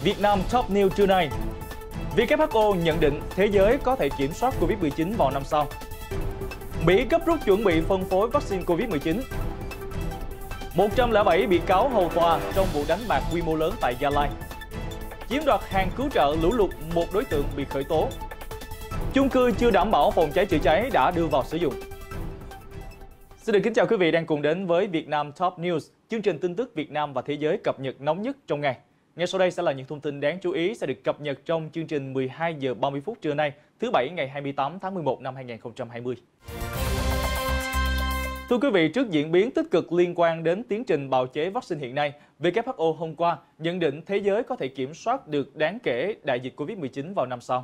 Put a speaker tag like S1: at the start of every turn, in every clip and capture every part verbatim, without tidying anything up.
S1: Việt Nam Top News trưa nay. vê kép hát o nhận định thế giới có thể kiểm soát Covid mười chín vào năm sau. Mỹ gấp rút chuẩn bị phân phối vaccine Covid mười chín. một trăm lẻ bảy bị cáo hầu tòa trong vụ đánh bạc quy mô lớn tại Gia Lai. Chiếm đoạt hàng cứu trợ lũ lụt, một đối tượng bị khởi tố. Chung cư chưa đảm bảo phòng cháy chữa cháy đã đưa vào sử dụng. Xin được kính chào quý vị đang cùng đến với Việt Nam Top News, chương trình tin tức Việt Nam và thế giới cập nhật nóng nhất trong ngày. Ngay sau đây sẽ là những thông tin đáng chú ý sẽ được cập nhật trong chương trình mười hai giờ ba mươi phút trưa nay, thứ Bảy ngày hai mươi tám tháng mười một năm hai nghìn không trăm hai mươi. Thưa quý vị, trước diễn biến tích cực liên quan đến tiến trình bào chế vaccine hiện nay, vê kép hát o hôm qua nhận định thế giới có thể kiểm soát được đáng kể đại dịch Covid mười chín vào năm sau.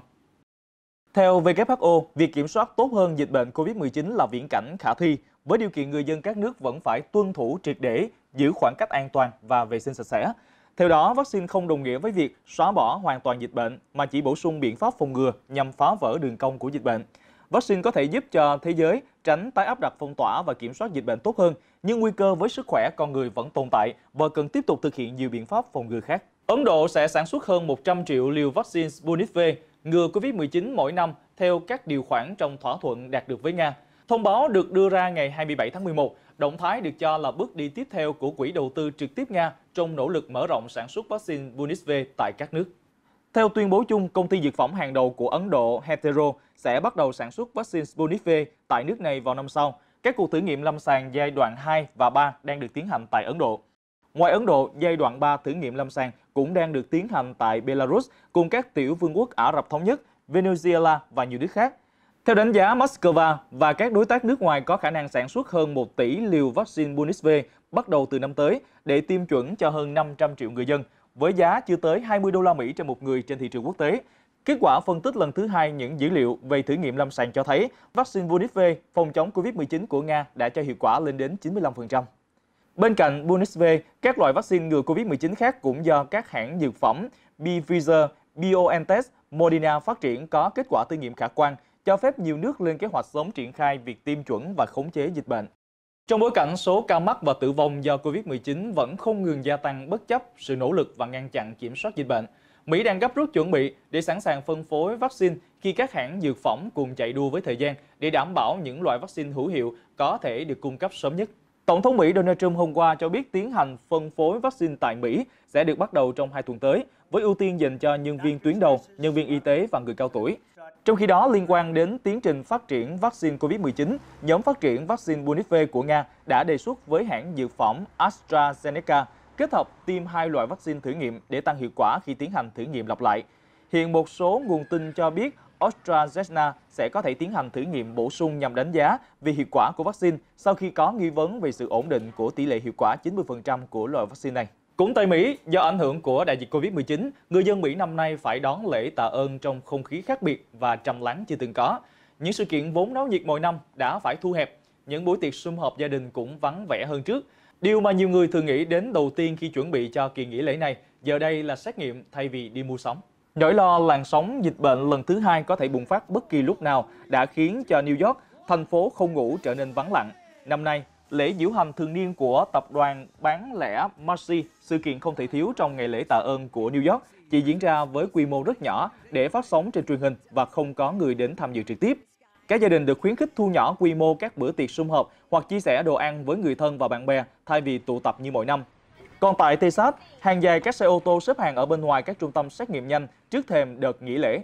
S1: Theo vê kép hát o, việc kiểm soát tốt hơn dịch bệnh Covid mười chín là viễn cảnh khả thi, với điều kiện người dân các nước vẫn phải tuân thủ triệt để, giữ khoảng cách an toàn và vệ sinh sạch sẽ. Theo đó, vaccine không đồng nghĩa với việc xóa bỏ hoàn toàn dịch bệnh, mà chỉ bổ sung biện pháp phòng ngừa nhằm phá vỡ đường cong của dịch bệnh. Vaccine có thể giúp cho thế giới tránh tái áp đặt phong tỏa và kiểm soát dịch bệnh tốt hơn, nhưng nguy cơ với sức khỏe con người vẫn tồn tại và cần tiếp tục thực hiện nhiều biện pháp phòng ngừa khác. Ấn Độ sẽ sản xuất hơn một trăm triệu liều vaccine Sputnik V ngừa Covid mười chín mỗi năm theo các điều khoản trong thỏa thuận đạt được với Nga. Thông báo được đưa ra ngày hai mươi bảy tháng mười một, động thái được cho là bước đi tiếp theo của Quỹ đầu tư trực tiếp Nga trong nỗ lực mở rộng sản xuất vaccine Sputnik V tại các nước. Theo tuyên bố chung, công ty dược phẩm hàng đầu của Ấn Độ Hetero sẽ bắt đầu sản xuất vaccine Sputnik V tại nước này vào năm sau. Các cuộc thử nghiệm lâm sàng giai đoạn hai và ba đang được tiến hành tại Ấn Độ. Ngoài Ấn Độ, giai đoạn ba thử nghiệm lâm sàng cũng đang được tiến hành tại Belarus cùng các tiểu vương quốc Ả Rập Thống Nhất, Venezuela và nhiều nước khác. Theo đánh giá, Moscow và các đối tác nước ngoài có khả năng sản xuất hơn một tỷ liều vaccine Sputnik V bắt đầu từ năm tới để tiêm chuẩn cho hơn năm trăm triệu người dân, với giá chưa tới hai mươi đô la Mỹ trên một người trên thị trường quốc tế. Kết quả phân tích lần thứ hai những dữ liệu về thử nghiệm lâm sàng cho thấy vaccine Sputnik V phòng chống Covid mười chín của Nga đã cho hiệu quả lên đến chín mươi lăm phần trăm. Bên cạnh Sputnik V, các loại vaccine ngừa Covid mười chín khác cũng do các hãng dược phẩm Pfizer, BioNTech, Moderna phát triển có kết quả thử nghiệm khả quan, cho phép nhiều nước lên kế hoạch sớm triển khai việc tiêm chuẩn và khống chế dịch bệnh. Trong bối cảnh số ca mắc và tử vong do Covid mười chín vẫn không ngừng gia tăng bất chấp sự nỗ lực và ngăn chặn kiểm soát dịch bệnh, Mỹ đang gấp rút chuẩn bị để sẵn sàng phân phối vaccine khi các hãng dược phẩm cùng chạy đua với thời gian để đảm bảo những loại vaccine hữu hiệu có thể được cung cấp sớm nhất. Tổng thống Mỹ Donald Trump hôm qua cho biết tiến hành phân phối vaccine tại Mỹ sẽ được bắt đầu trong hai tuần tới, với ưu tiên dành cho nhân viên tuyến đầu, nhân viên y tế và người cao tuổi. Trong khi đó, liên quan đến tiến trình phát triển vaccine Covid mười chín, nhóm phát triển vaccine Sputnik V của Nga đã đề xuất với hãng dược phẩm AstraZeneca kết hợp tiêm hai loại vaccine thử nghiệm để tăng hiệu quả khi tiến hành thử nghiệm lặp lại. Hiện một số nguồn tin cho biết AstraZeneca sẽ có thể tiến hành thử nghiệm bổ sung nhằm đánh giá về hiệu quả của vaccine sau khi có nghi vấn về sự ổn định của tỷ lệ hiệu quả chín mươi phần trăm của loại vaccine này. Cũng tại Mỹ, do ảnh hưởng của đại dịch Covid mười chín, người dân Mỹ năm nay phải đón lễ tạ ơn trong không khí khác biệt và trầm lắng chưa từng có. Những sự kiện vốn náo nhiệt mỗi năm đã phải thu hẹp, những buổi tiệc sum họp gia đình cũng vắng vẻ hơn trước. Điều mà nhiều người thường nghĩ đến đầu tiên khi chuẩn bị cho kỳ nghỉ lễ này, giờ đây là xét nghiệm thay vì đi mua sắm. Nỗi lo làn sóng dịch bệnh lần thứ hai có thể bùng phát bất kỳ lúc nào đã khiến cho New York, thành phố không ngủ, trở nên vắng lặng. Năm nay, lễ diễu hành thường niên của tập đoàn bán lẻ Macy's, sự kiện không thể thiếu trong ngày lễ tạ ơn của New York, chỉ diễn ra với quy mô rất nhỏ để phát sóng trên truyền hình và không có người đến tham dự trực tiếp. Các gia đình được khuyến khích thu nhỏ quy mô các bữa tiệc sum họp hoặc chia sẻ đồ ăn với người thân và bạn bè thay vì tụ tập như mọi năm. Còn tại Texas, hàng dài các xe ô tô xếp hàng ở bên ngoài các trung tâm xét nghiệm nhanh trước thềm đợt nghỉ lễ.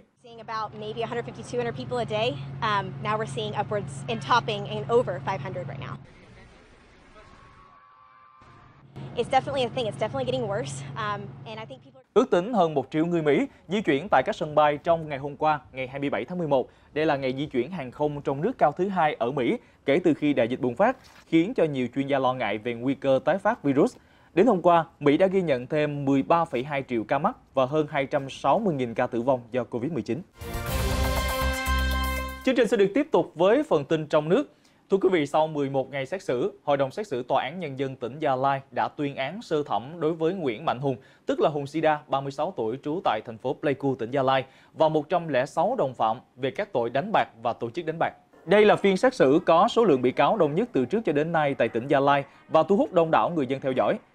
S1: Ước tính hơn một triệu người Mỹ di chuyển tại các sân bay trong ngày hôm qua, ngày hai mươi bảy tháng mười một. Đây là ngày di chuyển hàng không trong nước cao thứ hai ở Mỹ kể từ khi đại dịch bùng phát, khiến cho nhiều chuyên gia lo ngại về nguy cơ tái phát virus. Đến hôm qua, Mỹ đã ghi nhận thêm mười ba phẩy hai triệu ca mắc và hơn hai trăm sáu mươi nghìn ca tử vong do Covid mười chín. Chương trình sẽ được tiếp tục với phần tin trong nước. Thưa quý vị, sau mười một ngày xét xử, Hội đồng xét xử Tòa án Nhân dân tỉnh Gia Lai đã tuyên án sơ thẩm đối với Nguyễn Mạnh Hùng, tức là Hùng Sida, ba mươi sáu tuổi, trú tại thành phố Pleiku, tỉnh Gia Lai, và một trăm lẻ sáu đồng phạm về các tội đánh bạc và tổ chức đánh bạc. Đây là phiên xét xử có số lượng bị cáo đông nhất từ trước cho đến nay tại tỉnh Gia Lai và thu hút đông đảo người dân theo dõi.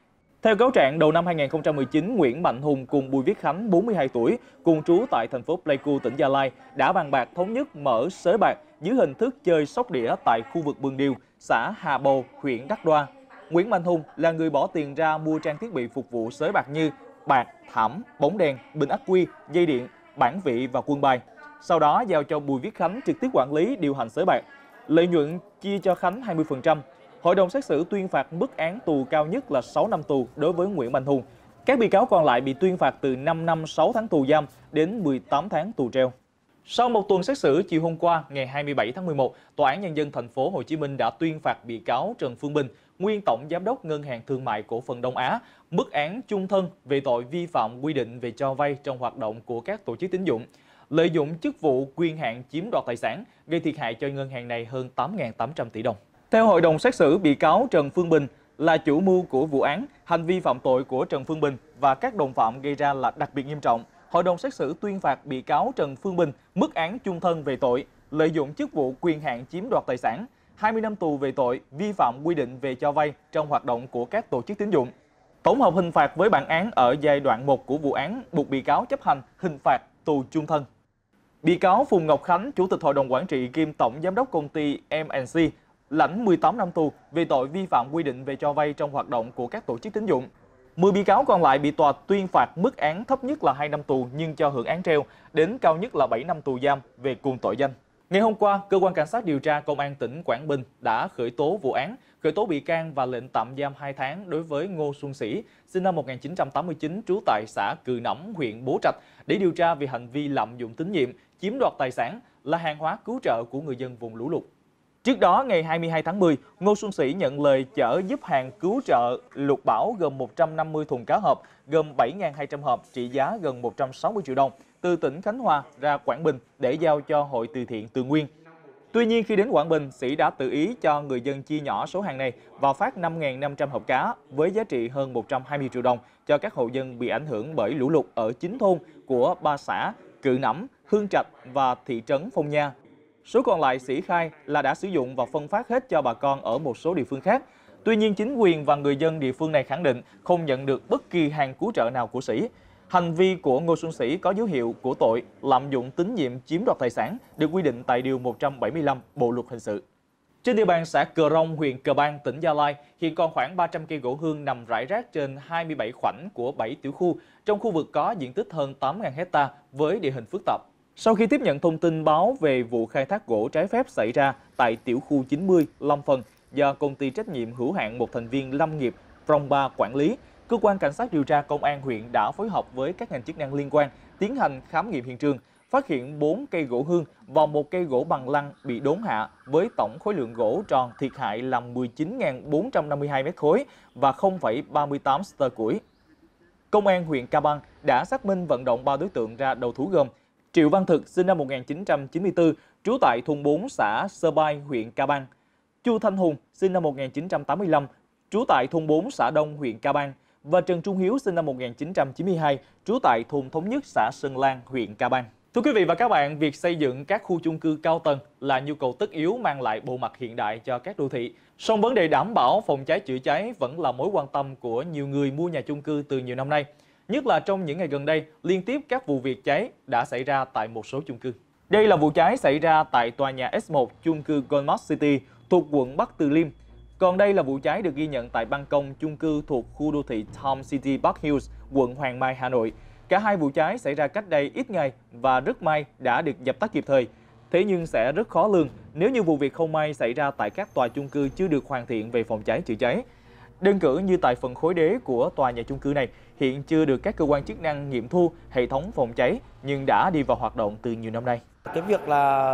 S1: Theo cáo trạng, đầu năm hai nghìn không trăm mười chín, Nguyễn Mạnh Hùng cùng Bùi Viết Khánh, bốn mươi hai tuổi, cùng trú tại thành phố Pleiku, tỉnh Gia Lai, đã bàn bạc thống nhất mở sới bạc dưới hình thức chơi sóc đĩa tại khu vực Bường Điêu, xã Hà Bầu, huyện Đắk Đoa. Nguyễn Mạnh Hùng là người bỏ tiền ra mua trang thiết bị phục vụ sới bạc như bạc, thảm, bóng đèn, bình ắc quy, dây điện, bảng vị và quân bài. Sau đó giao cho Bùi Viết Khánh trực tiếp quản lý điều hành sới bạc. Lợi nhuận chia cho Khánh hai mươi phần trăm. Hội đồng xét xử tuyên phạt mức án tù cao nhất là sáu năm tù đối với Nguyễn Mạnh Hùng. Các bị cáo còn lại bị tuyên phạt từ năm năm sáu tháng tù giam đến mười tám tháng tù treo. Sau một tuần xét xử, chiều hôm qua, ngày hai mươi bảy tháng mười một, Tòa án Nhân dân thành phố Hồ Chí Minh đã tuyên phạt bị cáo Trần Phương Bình, nguyên tổng giám đốc Ngân hàng Thương mại Cổ phần Đông Á, mức án chung thân về tội vi phạm quy định về cho vay trong hoạt động của các tổ chức tín dụng, lợi dụng chức vụ quyền hạn chiếm đoạt tài sản, gây thiệt hại cho ngân hàng này hơn tám nghìn tám trăm tỷ đồng. Theo hội đồng xét xử, bị cáo Trần Phương Bình là chủ mưu của vụ án, hành vi phạm tội của Trần Phương Bình và các đồng phạm gây ra là đặc biệt nghiêm trọng. Hội đồng xét xử tuyên phạt bị cáo Trần Phương Bình mức án chung thân về tội lợi dụng chức vụ quyền hạn chiếm đoạt tài sản, hai mươi năm tù về tội vi phạm quy định về cho vay trong hoạt động của các tổ chức tín dụng. Tổng hợp hình phạt với bản án ở giai đoạn một của vụ án buộc bị cáo chấp hành hình phạt tù chung thân. Bị cáo Phùng Ngọc Khánh, Chủ tịch Hội đồng Quản trị kiêm Tổng Giám đốc Công ty em and xê, lãnh mười tám năm tù về tội vi phạm quy định về cho vay trong hoạt động của các tổ chức tín dụng. mười bị cáo còn lại bị tòa tuyên phạt mức án thấp nhất là hai năm tù nhưng cho hưởng án treo, đến cao nhất là bảy năm tù giam về cùng tội danh. Ngày hôm qua, Cơ quan Cảnh sát điều tra Công an tỉnh Quảng Bình đã khởi tố vụ án, khởi tố bị can và lệnh tạm giam hai tháng đối với Ngô Xuân Sĩ, sinh năm một nghìn chín trăm tám mươi chín, trú tại xã Cừ Nẫm, huyện Bố Trạch, để điều tra về hành vi lạm dụng tín nhiệm, chiếm đoạt tài sản là hàng hóa cứu trợ của người dân vùng lũ lụt. Trước đó, ngày hai mươi hai tháng mười, Ngô Xuân Sĩ nhận lời chở giúp hàng cứu trợ lụt bão gồm một trăm năm mươi thùng cá hộp, gồm bảy nghìn hai trăm hộp trị giá gần một trăm sáu mươi triệu đồng, từ tỉnh Khánh Hòa ra Quảng Bình để giao cho Hội từ thiện Tường Nguyên. Tuy nhiên, khi đến Quảng Bình, Sĩ đã tự ý cho người dân chia nhỏ số hàng này và phát năm nghìn năm trăm hộp cá với giá trị hơn một trăm hai mươi triệu đồng cho các hộ dân bị ảnh hưởng bởi lũ lụt ở chín thôn của ba xã Cự Nẫm, Hương Trạch và thị trấn Phong Nha. Số còn lại Sĩ khai là đã sử dụng và phân phát hết cho bà con ở một số địa phương khác. Tuy nhiên, chính quyền và người dân địa phương này khẳng định không nhận được bất kỳ hàng cứu trợ nào của Sĩ. Hành vi của Ngô Xuân Sĩ có dấu hiệu của tội lạm dụng tín nhiệm chiếm đoạt tài sản được quy định tại Điều một trăm bảy mươi lăm Bộ Luật Hình sự. Trên địa bàn xã Cờ Rông, huyện Cờ Bang, tỉnh Gia Lai, hiện còn khoảng ba trăm cây gỗ hương nằm rải rác trên hai mươi bảy khoảnh của bảy tiểu khu, trong khu vực có diện tích hơn tám nghìn héc ta với địa hình phức tạp. Sau khi tiếp nhận thông tin báo về vụ khai thác gỗ trái phép xảy ra tại tiểu khu chín mươi, Lâm Phần do công ty trách nhiệm hữu hạn một thành viên lâm nghiệp Prong ba quản lý, Cơ quan Cảnh sát điều tra Công an huyện đã phối hợp với các ngành chức năng liên quan tiến hành khám nghiệm hiện trường, phát hiện bốn cây gỗ hương và một cây gỗ bằng lăng bị đốn hạ với tổng khối lượng gỗ tròn thiệt hại là mười chín nghìn bốn trăm năm mươi hai mét khối và không phẩy ba mươi tám tơ củi. Công an huyện Ca Bang đã xác minh vận động ba đối tượng ra đầu thú gồm Triệu Văn Thực, sinh năm một nghìn chín trăm chín mươi tư, trú tại thôn bốn xã Sơ Bai, huyện Ca Bang; Chu Thanh Hùng, sinh năm một nghìn chín trăm tám mươi lăm, trú tại thôn bốn xã Đông, huyện Ca Bang; và Trần Trung Hiếu, sinh năm một nghìn chín trăm chín mươi hai, trú tại thôn Thống Nhất, xã Sơn Lan, huyện Ca Bang. Thưa quý vị và các bạn, việc xây dựng các khu chung cư cao tầng là nhu cầu tất yếu mang lại bộ mặt hiện đại cho các đô thị. Song vấn đề đảm bảo phòng cháy chữa cháy vẫn là mối quan tâm của nhiều người mua nhà chung cư từ nhiều năm nay. Nhất là trong những ngày gần đây, liên tiếp các vụ việc cháy đã xảy ra tại một số chung cư. Đây là vụ cháy xảy ra tại tòa nhà S một chung cư Goldmart City thuộc quận Bắc Từ Liêm. Còn đây là vụ cháy được ghi nhận tại ban công chung cư thuộc khu đô thị Tom City Park Hills, quận Hoàng Mai, Hà Nội. Cả hai vụ cháy xảy ra cách đây ít ngày và rất may đã được dập tắt kịp thời. Thế nhưng sẽ rất khó lường nếu như vụ việc không may xảy ra tại các tòa chung cư chưa được hoàn thiện về phòng cháy chữa cháy. Đơn cử như tại phần khối đế của tòa nhà chung cư này hiện chưa được các cơ quan chức năng nghiệm thu hệ thống phòng cháy nhưng đã đi vào hoạt động từ nhiều năm nay.
S2: Cái việc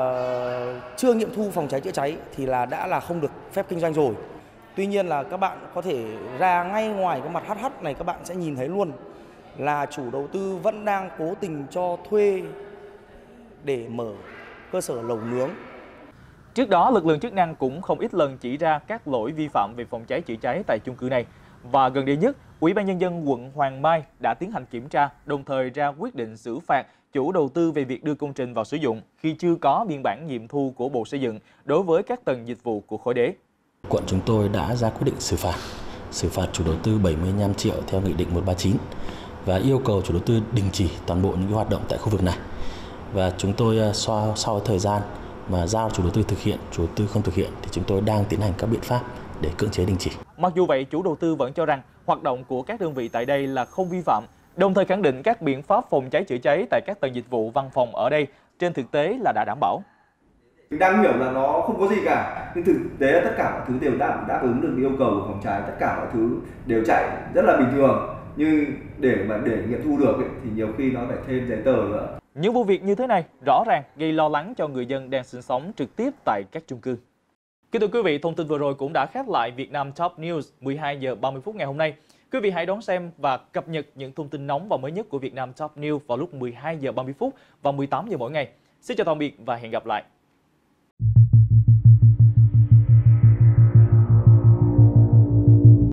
S2: là chưa nghiệm thu phòng cháy chữa cháy thì là đã là không được phép kinh doanh rồi. Tuy nhiên là các bạn có thể ra ngay ngoài cái mặt hát hát này, các bạn sẽ nhìn thấy luôn là chủ đầu tư vẫn đang cố tình cho thuê để mở cơ sở lẩu nướng.
S1: Trước đó, lực lượng chức năng cũng không ít lần chỉ ra các lỗi vi phạm về phòng cháy chữa cháy tại chung cư này. Và gần đây nhất, Ủy ban Nhân dân quận Hoàng Mai đã tiến hành kiểm tra, đồng thời ra quyết định xử phạt chủ đầu tư về việc đưa công trình vào sử dụng khi chưa có biên bản nghiệm thu của Bộ Xây dựng đối với các tầng dịch vụ của khối đế.
S3: Quận chúng tôi đã ra quyết định xử phạt xử phạt chủ đầu tư bảy mươi lăm triệu theo Nghị định một trăm ba mươi chín và yêu cầu chủ đầu tư đình chỉ toàn bộ những cái hoạt động tại khu vực này. Và chúng tôi sau, sau thời gian mà giao chủ đầu tư thực hiện, chủ đầu tư không thực hiện thì chúng tôi đang tiến hành các biện pháp để cưỡng chế đình chỉ.
S1: Mặc dù vậy, chủ đầu tư vẫn cho rằng hoạt động của các đơn vị tại đây là không vi phạm, đồng thời khẳng định các biện pháp phòng cháy chữa cháy tại các tầng dịch vụ văn phòng ở đây trên thực tế là đã đảm bảo.
S4: Mình đang hiểu là nó không có gì cả, nhưng thực tế là tất cả mọi thứ đều đáp, đáp ứng được yêu cầu của phòng cháy, tất cả mọi thứ đều chạy rất là bình thường. Nhưng để mà để nghiệm thu được ấy, thì nhiều khi nó phải thêm giấy tờ nữa.
S1: Những vụ việc như thế này rõ ràng gây lo lắng cho người dân đang sinh sống trực tiếp tại các chung cư. Kính thưa quý vị, thông tin vừa rồi cũng đã khép lại Việt Nam Top News mười hai giờ ba mươi phút ngày hôm nay. Quý vị hãy đón xem và cập nhật những thông tin nóng và mới nhất của Việt Nam Top News vào lúc mười hai giờ ba mươi phút và mười tám giờ mỗi ngày. Xin chào tạm biệt và hẹn gặp lại.